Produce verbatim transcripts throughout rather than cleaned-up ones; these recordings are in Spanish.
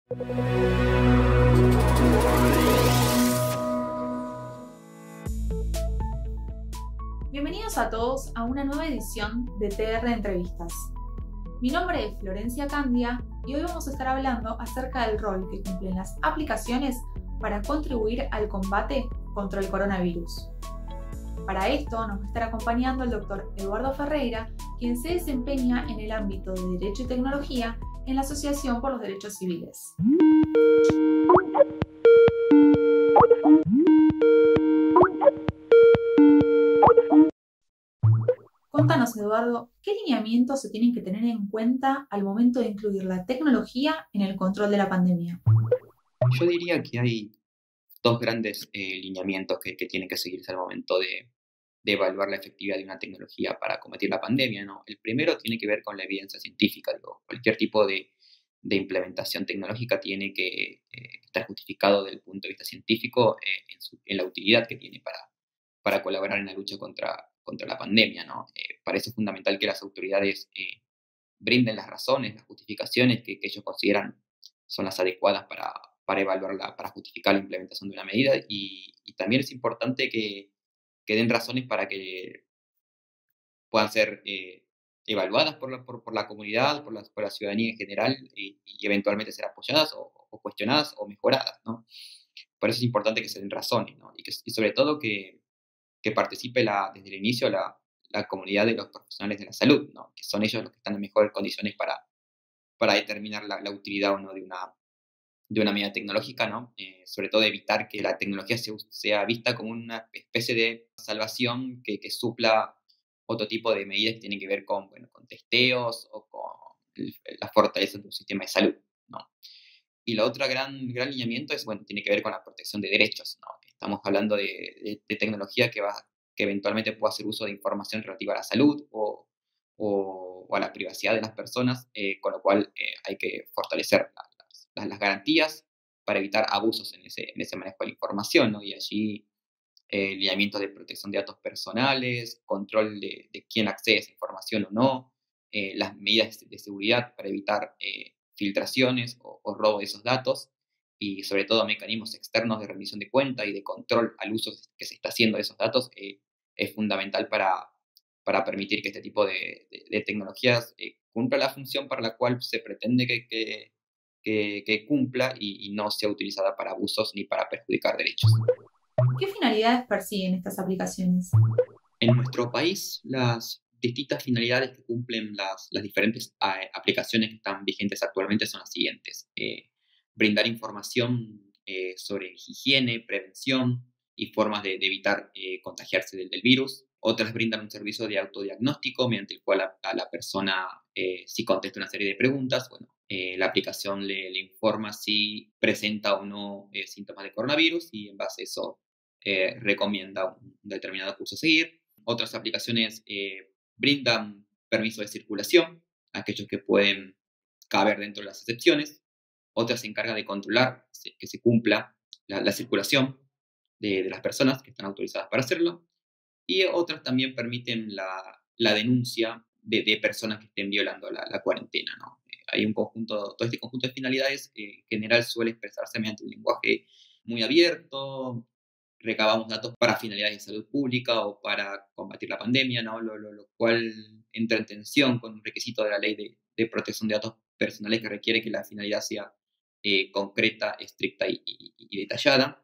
Bienvenidos a todos a una nueva edición de T R Entrevistas. Mi nombre es Florencia Candia y hoy vamos a estar hablando acerca del rol que cumplen las aplicaciones para contribuir al combate contra el coronavirus. Para esto nos va a estar acompañando el doctor Eduardo Ferreira, quien se desempeña en el ámbito de Derecho y Tecnología en la Asociación por los Derechos Civiles. Contanos, Eduardo, ¿qué lineamientos se tienen que tener en cuenta al momento de incluir la tecnología en el control de la pandemia? Yo diría que hay dos grandes eh, lineamientos que, que tienen que seguirse al momento de, de evaluar la efectividad de una tecnología para combatir la pandemia, ¿no? El primero tiene que ver con la evidencia científica. Digo, cualquier tipo de, de implementación tecnológica tiene que eh, estar justificado desde el punto de vista científico eh, en, su- en la utilidad que tiene para, para colaborar en la lucha contra, contra la pandemia, ¿no? Eh, para eso es fundamental que las autoridades eh, brinden las razones, las justificaciones que, que ellos consideran son las adecuadas para, para evaluarla, para justificar la implementación de una medida. Y, y también es importante que, que den razones para que puedan ser eh, evaluadas por la, por, por la comunidad, por la, por la ciudadanía en general y, y eventualmente ser apoyadas o, o cuestionadas o mejoradas, ¿no? Por eso es importante que se den razones, ¿no? Y, que, y sobre todo que, que participe la, desde el inicio la, la comunidad de los profesionales de la salud, ¿no? Que son ellos los que están en mejores condiciones para, para determinar la, la utilidad o no de una, de una medida tecnológica, ¿no? Eh, sobre todo evitar que la tecnología se, sea vista como una especie de salvación que, que supla otro tipo de medidas que tienen que ver con, bueno, con testeos o con el- la fortaleza de un sistema de salud, ¿no? Y la otra gran, gran lineamiento es, bueno, tiene que ver con la protección de derechos, ¿no? Estamos hablando de, de- de tecnología que, va, que eventualmente pueda hacer uso de información relativa a la salud o, o- o a la privacidad de las personas, eh, con lo cual eh, hay que fortalecer la- las, las- las garantías para evitar abusos en ese, en ese manejo de la información, ¿no? Y allí eh, lineamientos de protección de datos personales, control de, de quién accede a esa información o no, eh, las medidas de seguridad para evitar eh, filtraciones o, o robo de esos datos y sobre todo mecanismos externos de rendición de cuenta y de control al uso que se está haciendo de esos datos eh, es fundamental para, para permitir que este tipo de, de- de tecnologías eh, cumpla la función para la cual se pretende que, que- que- que cumpla y, y no sea utilizada para abusos ni para perjudicar derechos. ¿Qué finalidades persiguen estas aplicaciones? En nuestro país, las distintas finalidades que cumplen las, las diferentes ah, aplicaciones que están vigentes actualmente son las siguientes. Eh, brindar información eh, sobre higiene, prevención y formas de, de evitar eh, contagiarse del, del virus. Otras brindan un servicio de autodiagnóstico mediante el cual a, a la persona, eh, si contesta una serie de preguntas, bueno, eh, la aplicación le, le informa si presenta o no eh, síntomas de coronavirus y en base a eso eh, recomienda un determinado curso a seguir. Otras aplicaciones eh, brindan permiso de circulación, aquellos que pueden caber dentro de las excepciones. Otras se encargan de controlar se- que se cumpla la, la circulación de, de las personas que están autorizadas para hacerlo. Y otras también permiten la, la denuncia de, de personas que estén violando la, la cuarentena, ¿no? Eh, hay un conjunto, todo este conjunto de finalidades eh, en general suele expresarse mediante un lenguaje muy abierto, recabamos datos para finalidades de salud pública o para combatir la pandemia, ¿no? Lo, lo- lo cual entra en tensión con un requisito de la ley de, de protección de datos personales que requiere que la finalidad sea eh, concreta, estricta y, y- y detallada.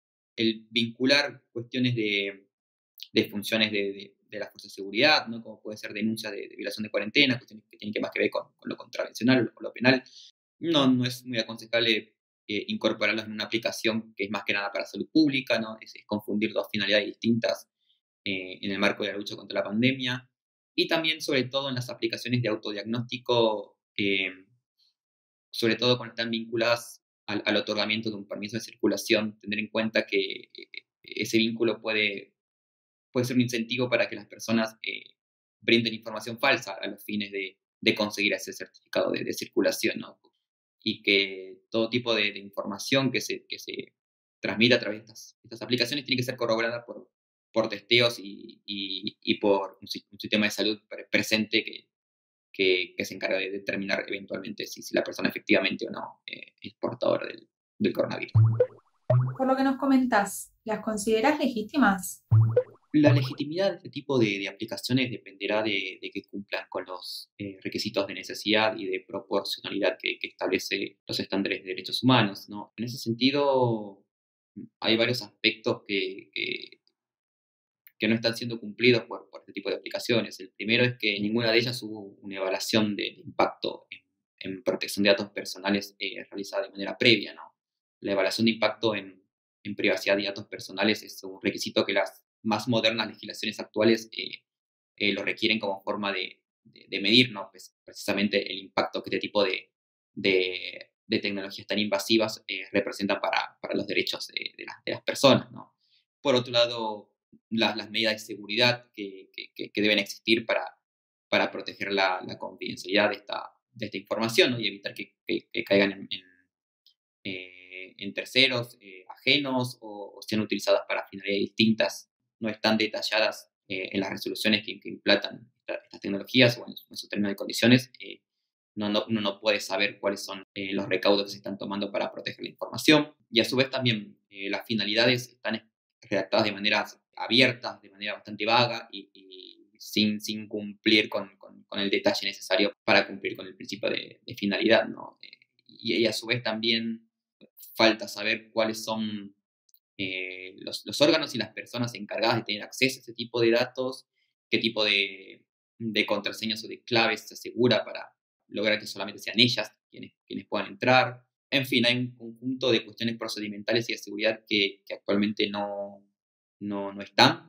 El vincular cuestiones de, de funciones de, de- de la fuerza de seguridad, ¿no? Como puede ser denuncia de, de violación de cuarentena, cuestiones que tienen que más que ver con, con lo contravencional o lo penal, no, no es muy aconsejable eh, incorporarlas en una aplicación que es más que nada para salud pública, ¿no? Es, es confundir dos finalidades distintas eh, en el marco de la lucha contra la pandemia. Y también, sobre todo, en las aplicaciones de autodiagnóstico, eh, sobre todo cuando están vinculadas al, al otorgamiento de un permiso de circulación, tener en cuenta que eh, ese vínculo puede, puede ser un incentivo para que las personas eh, brinden información falsa a los fines de, de conseguir ese certificado de, de circulación, ¿no? Y que todo tipo de, de información que se, que se transmite a través de estas, estas aplicaciones tiene que ser corroborada por, por testeos y, y- y por un, si- un sistema de salud pre- presente que, que, que se encarga de determinar eventualmente si, si la persona efectivamente o no eh, es portadora del, del coronavirus. Por lo que nos comentás, ¿las considerás legítimas? La legitimidad de este tipo de, de aplicaciones dependerá de, de que cumplan con los eh, requisitos de necesidad y de proporcionalidad que, que establece los estándares de derechos humanos, ¿no? En ese sentido, hay varios aspectos que, que, que no están siendo cumplidos por, por este tipo de aplicaciones. El primero es que ninguna de ellas hubo una evaluación de impacto en, en protección de datos personales eh, realizada de manera previa, ¿no? La evaluación de impacto en, en privacidad de datos personales es un requisito que las más modernas legislaciones actuales eh, eh, lo requieren como forma de, de, de medir, ¿no? Pues precisamente el impacto que este tipo de, de, de tecnologías tan invasivas eh, representan para, para los derechos de, de, las, de las personas, ¿no? Por otro lado, las, las medidas de seguridad que, que, que deben existir para, para proteger la, la confidencialidad de esta, de esta información, ¿no? Y evitar que, que, que caigan en, en, eh, en terceros eh, ajenos o, o sean utilizadas para finalidades distintas, no están detalladas eh, en las resoluciones que, que implantan esta, estas tecnologías o en, en sus términos y condiciones. Eh, no, no, uno no puede saber cuáles son eh, los recaudos que se están tomando para proteger la información. Y a su vez también eh, las finalidades están redactadas de manera abierta, de manera bastante vaga y, y sin, sin cumplir con, con, con, el detalle necesario para cumplir con el principio de, de finalidad, ¿no? Eh, y, y a su vez también falta saber cuáles son eh, los, los órganos y las personas encargadas de tener acceso a este tipo de datos, qué tipo de, de contraseñas o de claves se asegura para lograr que solamente sean ellas quienes, quienes puedan entrar. En fin, hay un conjunto de cuestiones procedimentales y de seguridad que, que actualmente no, no, no están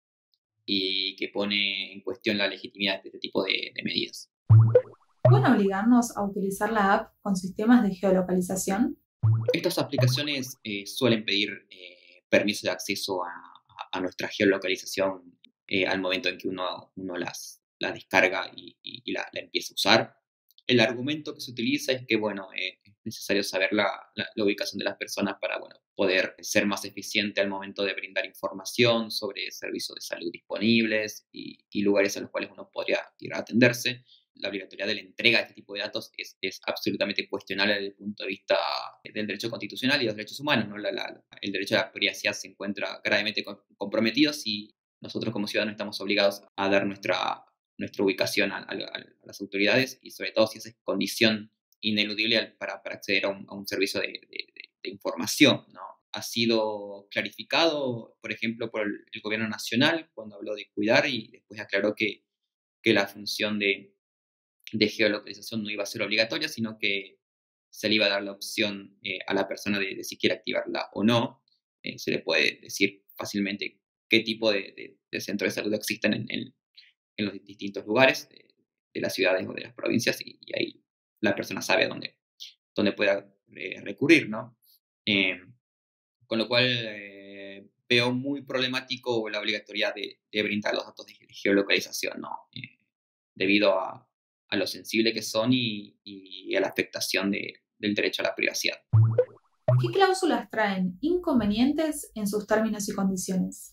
y que pone en cuestión la legitimidad de este tipo de, de medidas. ¿Pueden obligarnos a utilizar la app con sistemas de geolocalización? Estas aplicaciones eh, suelen pedir eh, permiso de acceso a, a, a nuestra geolocalización eh, al momento en que uno, uno las, las descarga y, y, y la, la empieza a usar. El argumento que se utiliza es que, bueno, eh, es necesario saber la, la, la ubicación de las personas para, bueno, poder ser más eficiente al momento de brindar información sobre servicios de salud disponibles y, y lugares a los cuales uno podría ir a atenderse. La obligatoriedad de la entrega de este tipo de datos es, es absolutamente cuestionable desde el punto de vista del derecho constitucional y de los derechos humanos, ¿no? La, la, el derecho a la privacidad se encuentra gravemente comprometido si nosotros como ciudadanos estamos obligados a dar nuestra, nuestra ubicación a, a, a las autoridades y sobre todo si esa es condición ineludible para, para acceder a un, a un servicio de, de, de información, ¿no? Ha sido clarificado, por ejemplo, por el, el gobierno nacional cuando habló de cuidar y después aclaró que, que la función de de geolocalización no iba a ser obligatoria, sino que se le iba a dar la opción eh, a la persona de, de si quiere activarla o no. Eh, se le puede decir fácilmente qué tipo de, de, de centros de salud existen en, en, en los distintos lugares de, de, las ciudades o de las provincias y, y ahí la persona sabe a dónde, dónde pueda eh, recurrir, ¿no? Eh, con lo cual eh, veo muy problemático la obligatoriedad de, de brindar los datos de geolocalización, ¿no? Eh, debido a, a lo sensible que son y, y a la afectación de, del derecho a la privacidad. ¿Qué cláusulas traen inconvenientes en sus términos y condiciones?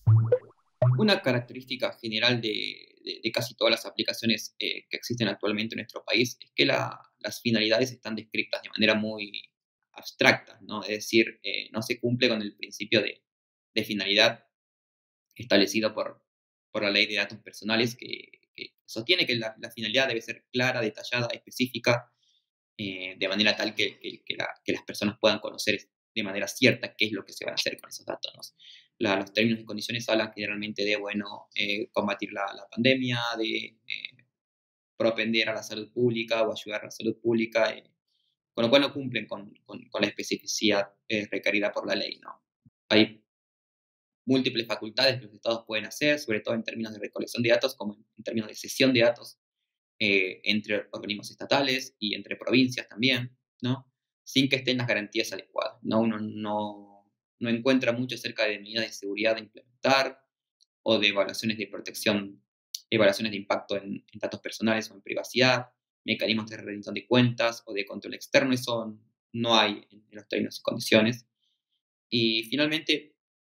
Una característica general de, de, de casi todas las aplicaciones eh, que existen actualmente en nuestro país es que la, las finalidades están descritas de manera muy abstracta, ¿no? Es decir, eh, no se cumple con el principio de, de finalidad establecido por, por la ley de datos personales que, que sostiene que la, la, finalidad debe ser clara, detallada, específica, eh, de manera tal que, que, que, la, que, las personas puedan conocer de manera cierta qué es lo que se van a hacer con esos datos, ¿no? La, los términos y condiciones hablan generalmente de, bueno, eh, combatir la, la, pandemia, de eh, propender a la salud pública o ayudar a la salud pública, eh, con lo cual no cumplen con, con, con la especificidad eh, requerida por la ley, ¿no? Hay múltiples facultades que los estados pueden hacer, sobre todo en términos de recolección de datos, como en términos de cesión de datos eh, entre organismos estatales y entre provincias también, ¿no? Sin que estén las garantías adecuadas, ¿no? Uno no, no encuentra mucho acerca de medidas de seguridad de implementar o de evaluaciones de protección, evaluaciones de impacto en, en datos personales o en privacidad, mecanismos de rendición de cuentas o de control externo, eso no hay en los términos y condiciones. Y finalmente,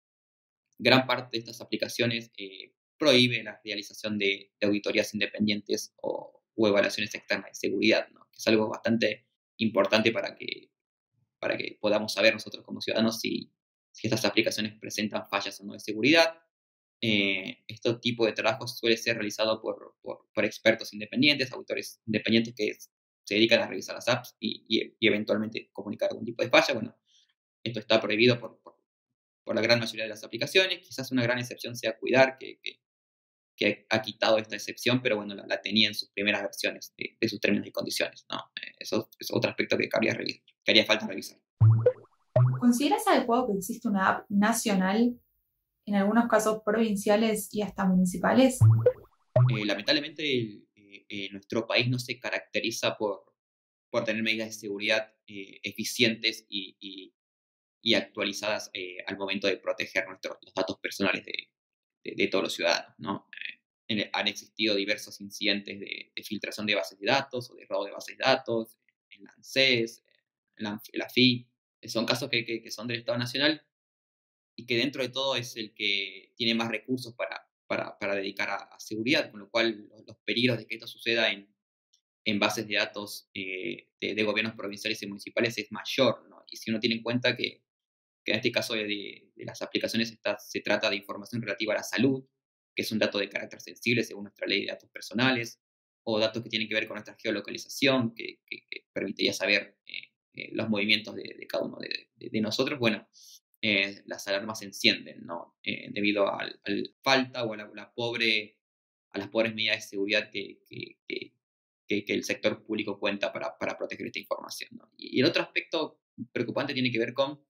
gran parte de estas aplicaciones eh, prohíbe la realización de, de auditorías independientes o, o evaluaciones externas de seguridad, ¿no? Que es algo bastante importante para que, para que podamos saber nosotros como ciudadanos si, si estas aplicaciones presentan fallas o no de seguridad. Eh, este tipo de trabajos suele ser realizado por, por, por expertos independientes, autores independientes que es- se dedican a revisar las apps y, y- y eventualmente comunicar algún tipo de falla. Bueno, esto está prohibido por, por- por la gran mayoría de las aplicaciones. Quizás una gran excepción sea Cuidar, que, que- que ha quitado esta excepción, pero bueno, la, la tenía en sus primeras versiones de, de sus términos y condiciones, ¿no? Eh, eso es otro aspecto que habría, revi- que haría falta revisar. ¿Consideras adecuado que exista una app nacional, en algunos casos provinciales y hasta municipales? Eh, lamentablemente, el- eh, eh, nuestro país no se caracteriza por, por tener medidas de seguridad eh, eficientes y, y- y actualizadas eh, al momento de proteger nuestros, los datos personales de, de- de todos los ciudadanos, ¿no? Eh, en- han existido diversos incidentes de, de filtración de bases de datos o de robo de bases de datos en la ANSES, en la, en la F I. Son casos que, que- que son del Estado Nacional y que dentro de todo es el que tiene más recursos para, para, para dedicar a, a seguridad, con lo cual los, los peligros de que esto suceda en, en bases de datos eh, de, de gobiernos provinciales y municipales es mayor, ¿no? Y si uno tiene en cuenta que, que en este caso de, de- de las aplicaciones está- se trata de información relativa a la salud, que es un dato de carácter sensible según nuestra ley de datos personales, o datos que tienen que ver con nuestra geolocalización, que, que- que permitiría saber eh, eh, los movimientos de, de cada uno de, de- de nosotros, bueno, eh, las alarmas se encienden, ¿no? Eh, debido al, al falta o a la, la pobre, a las pobres medidas de seguridad que, que- que- que- que el sector público cuenta para, para proteger esta información, ¿no? Y, y el otro aspecto preocupante tiene que ver con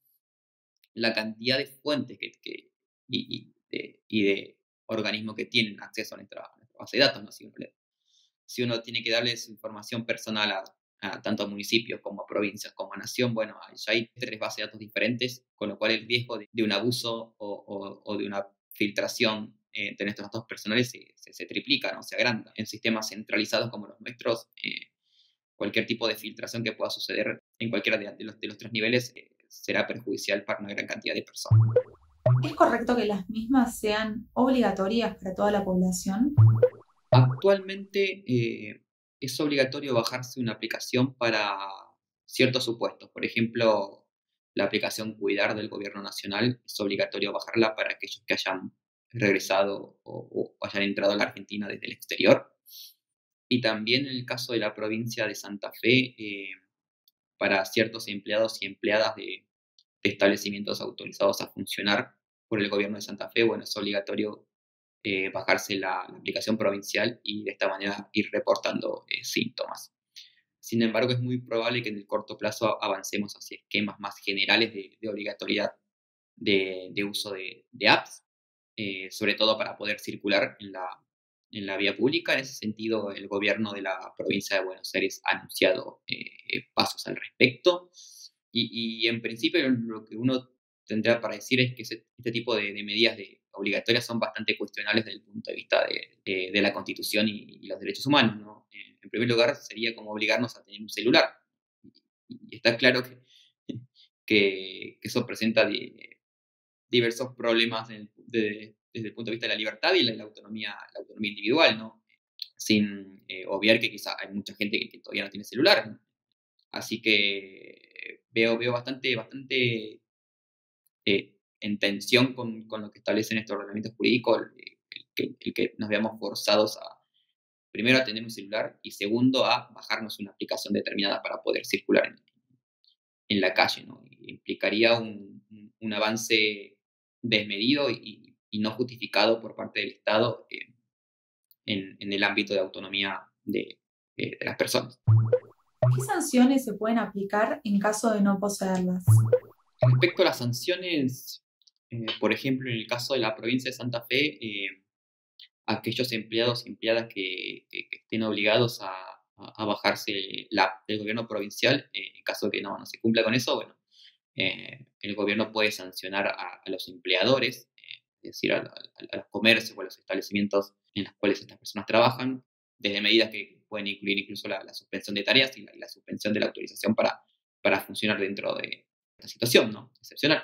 la cantidad de fuentes que, que- y, y de, y de organismos que tienen acceso a nuestra, a nuestra base de datos, ¿no? Si uno, le- si uno tiene que darles información personal a, a tanto a municipios como a provincias como a nación, bueno, hay- ya hay tres bases de datos diferentes, con lo cual el riesgo de, de un abuso o, o- o de una filtración eh, de nuestros datos personales se, se- se triplica, ¿no? Se agranda. En sistemas centralizados como los nuestros, eh, cualquier tipo de filtración que pueda suceder en cualquiera de, de los, de los tres niveles eh, será perjudicial para una gran cantidad de personas. ¿Es correcto que las mismas sean obligatorias para toda la población? Actualmente eh, es obligatorio bajarse una aplicación para ciertos supuestos. Por ejemplo, la aplicación Cuidar del Gobierno Nacional es obligatorio bajarla para aquellos que hayan regresado o, o hayan entrado a la Argentina desde el exterior. Y también en el caso de la provincia de Santa Fe, eh, para ciertos empleados y empleadas de, de establecimientos autorizados a funcionar por el gobierno de Santa Fe, bueno, es obligatorio eh, bajarse la, la aplicación provincial y de esta manera ir reportando eh, síntomas. Sin embargo, es muy probable que en el corto plazo avancemos hacia esquemas más generales de, de obligatoriedad de, de uso de, de apps, eh, sobre todo para poder circular en la, en la vía pública. En ese sentido, el gobierno de la provincia de Buenos Aires ha anunciado eh, pasos al respecto. Y, y en principio lo que uno tendrá para decir es que ese- este tipo de, de medidas de, obligatorias son bastante cuestionables desde el punto de vista de, de- de la Constitución y, y los derechos humanos, ¿no? Eh, en primer lugar, sería como obligarnos a tener un celular. Y, y está claro que, que, que eso presenta di- diversos problemas en el- de- desde el punto de vista de la libertad y la, la autonomía, la autonomía individual, ¿no? Sin eh, obviar que quizá hay mucha gente que, que todavía no tiene celular, ¿no? Así que veo, veo bastante, bastante eh, en tensión con, con lo que establecen estos ordenamientos jurídicos, eh, el, que, el que nos veamos forzados a, primero, a tener un celular y segundo, a bajarnos una aplicación determinada para poder circular en, en la calle, ¿no? Y implicaría un, un- un avance desmedido y, y no justificado por parte del Estado eh, en, en el ámbito de autonomía de, eh, de las personas. ¿Qué sanciones se pueden aplicar en caso de no poseerlas? Respecto a las sanciones, eh, por ejemplo, en el caso de la provincia de Santa Fe, eh, aquellos empleados y empleadas que, que- que estén obligados a, a- a bajarse la app del gobierno provincial, eh, en caso de que no, no se cumpla con eso, bueno, eh, el gobierno puede sancionar a, a los empleadores, eh, es decir, a, a- a los comercios o a los establecimientos en los cuales estas personas trabajan, desde medidas que pueden incluir incluso la, la suspensión de tareas y la, y la suspensión de la autorización para, para funcionar dentro de esta situación, ¿no? Excepcional.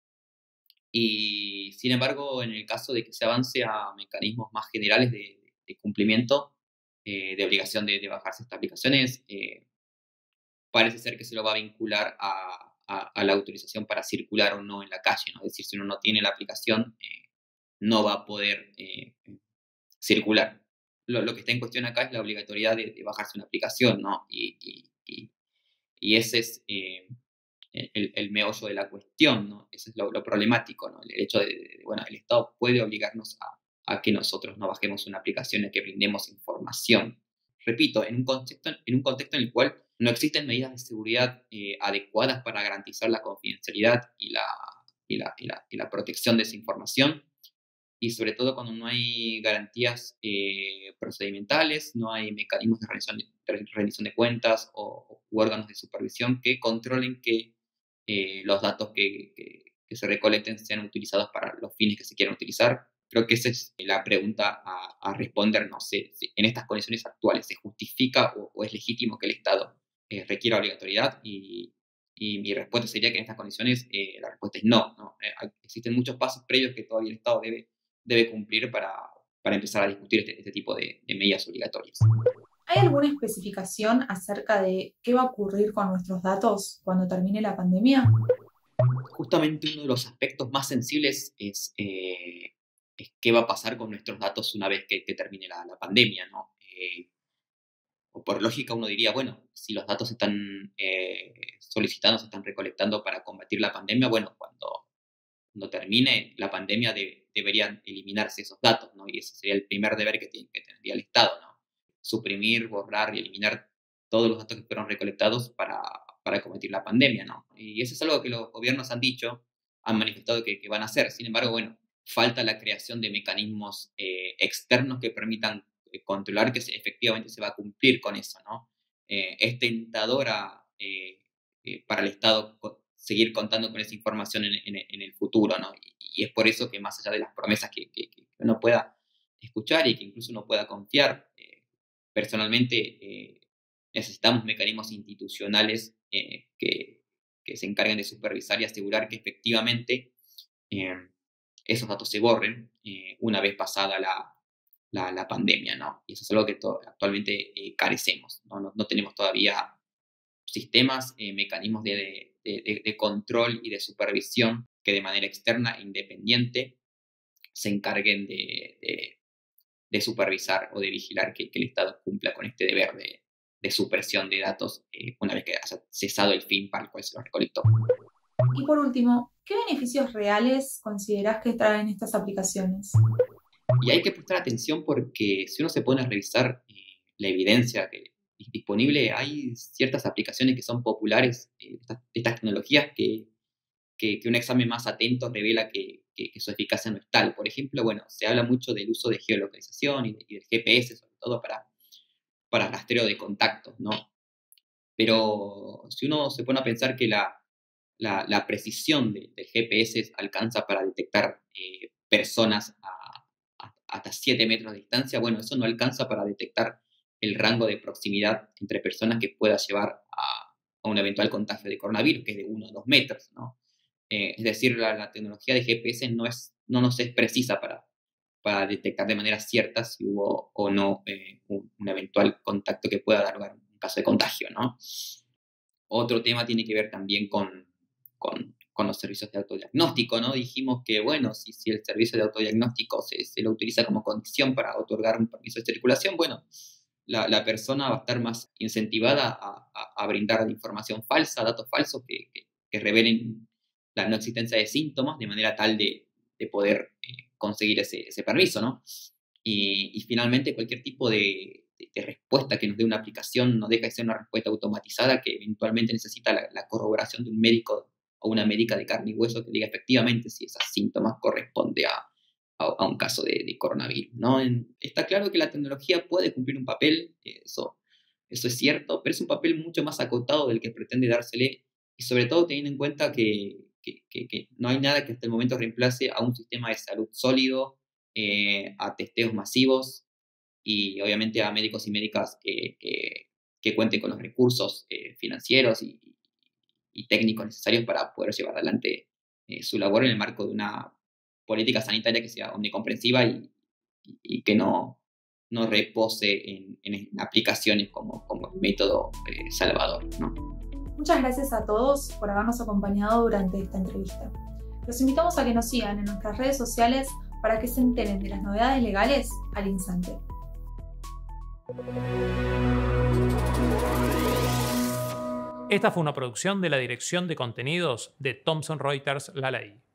Y sin embargo, en el caso de que se avance a mecanismos más generales de, de cumplimiento, eh, de obligación de, de bajarse estas aplicaciones, eh, parece ser que se lo va a vincular a, a, a la autorización para circular o no en la calle, ¿no? Es decir, si uno no tiene la aplicación, eh, no va a poder eh, circular. Lo, lo, que está en cuestión acá es la obligatoriedad de, de bajarse una aplicación, ¿no? Y, y, y, y ese es eh, el, el, meollo de la cuestión, ¿no? Eso es lo, lo problemático, ¿no? El hecho de, de, bueno, el Estado puede obligarnos a, a que nosotros no bajemos una aplicación, a que brindemos información. Repito, en un contexto en, un contexto en el cual no existen medidas de seguridad eh, adecuadas para garantizar la confidencialidad y la, y, la, y, la, y la protección de esa información, y sobre todo cuando no hay garantías eh, procedimentales, no hay mecanismos de rendición de, de, rendición de cuentas o, o órganos de supervisión que controlen que eh, los datos que, que, que se recolecten sean utilizados para los fines que se quieran utilizar. Creo que esa es la pregunta a, a responder. No sé, si en estas condiciones actuales se justifica o, o es legítimo que el Estado eh, requiera obligatoriedad, y, y mi respuesta sería que en estas condiciones eh, la respuesta es no. ¿no? Eh, existen muchos pasos previos que todavía el Estado debe debe cumplir para, para empezar a discutir este, este tipo de, de medidas obligatorias. ¿Hay alguna especificación acerca de qué va a ocurrir con nuestros datos cuando termine la pandemia? Justamente uno de los aspectos más sensibles es, eh, es qué va a pasar con nuestros datos una vez que, que termine la, la pandemia, ¿no? Eh, o por lógica uno diría, bueno, si los datos se están eh, solicitando, se están recolectando para combatir la pandemia, bueno, cuando cuando termine la pandemia de, deberían eliminarse esos datos, ¿no? Y ese sería el primer deber que, tiene, que tendría el Estado, ¿no? Suprimir, borrar y eliminar todos los datos que fueron recolectados para, para combatir la pandemia, ¿no? Y eso es algo que los gobiernos han dicho, han manifestado que, que van a hacer. Sin embargo, bueno, falta la creación de mecanismos eh, externos que permitan eh, controlar que se, efectivamente se va a cumplir con eso, ¿no? Eh, es tentadora eh, eh, para el Estado seguir contando con esa información en, en, en el futuro, ¿no? Y, y, es por eso que más allá de las promesas que, que, que uno pueda escuchar y que incluso uno pueda confiar, eh, personalmente eh, necesitamos mecanismos institucionales eh, que, que se encarguen de supervisar y asegurar que efectivamente eh, esos datos se borren eh, una vez pasada la, la, la, pandemia, ¿no? Y eso es algo que to- actualmente eh, carecemos, ¿no? No, no tenemos todavía sistemas, eh, mecanismos de, de, de, de control y de supervisión que de manera externa e independiente se encarguen de, de, de supervisar o de vigilar que, que, el Estado cumpla con este deber de, de supresión de datos eh, una vez que haya cesado el fin para el cual se los recolectó. Y por último, ¿qué beneficios reales considerás que traen estas aplicaciones? Y hay que prestar atención porque si uno se pone a revisar eh, la evidencia que disponible, hay ciertas aplicaciones que son populares eh, de, estas, de estas tecnologías que, que, que, un examen más atento revela que, que, que, su eficacia no es tal. Por ejemplo, bueno, se habla mucho del uso de geolocalización y, de, y del G P S, sobre todo para, para rastreo de contactos, ¿no? Pero si uno se pone a pensar que la, la, la precisión de, del G P S alcanza para detectar eh, personas a, a, hasta siete metros de distancia, bueno, eso no alcanza para detectar el rango de proximidad entre personas que pueda llevar a, a un eventual contagio de coronavirus, que es de uno a dos metros, ¿no? Eh, es decir, la, la, tecnología de G P S no, es, no nos es precisa para, para detectar de manera cierta si hubo o no eh, un, un, eventual contacto que pueda dar lugar a un caso de contagio, ¿no? Otro tema tiene que ver también con, con, con los servicios de autodiagnóstico, ¿no? Dijimos que, bueno, si, si el servicio de autodiagnóstico se, se lo utiliza como condición para otorgar un permiso de circulación, bueno, la, la persona va a estar más incentivada a, a, a brindar información falsa, datos falsos que, que, que revelen la no existencia de síntomas de manera tal de, de poder eh, conseguir ese, ese permiso, ¿no? Y, y finalmente cualquier tipo de, de, de respuesta que nos dé una aplicación no deja de ser una respuesta automatizada que eventualmente necesita la, la corroboración de un médico o una médica de carne y hueso que diga efectivamente si esos síntomas corresponde a, a, a un caso de, de coronavirus, ¿no? En, está claro que la tecnología puede cumplir un papel, eso, eso es cierto, pero es un papel mucho más acotado del que pretende dársele, y sobre todo teniendo en cuenta que, que, que, que no hay nada que hasta el momento reemplace a un sistema de salud sólido, eh, a testeos masivos y obviamente a médicos y médicas que, que, que cuenten con los recursos eh, financieros y, y técnicos necesarios para poder llevar adelante eh, su labor en el marco de una política sanitaria que sea omnicomprensiva y, y, y que no no repose en, en aplicaciones como, como método eh, salvador, ¿no? Muchas gracias a todos por habernos acompañado durante esta entrevista. Los invitamos a que nos sigan en nuestras redes sociales para que se enteren de las novedades legales al instante. Esta fue una producción de la Dirección de Contenidos de Thomson Reuters La Ley.